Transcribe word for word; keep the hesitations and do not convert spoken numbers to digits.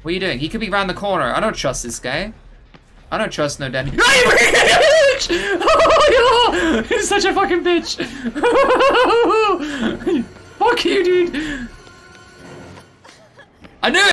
What are you doing? He could be around the corner. I don't trust this guy. I don't trust no daddy. Oh my god! He's such a fucking bitch. Fuck you, dude. I knew it.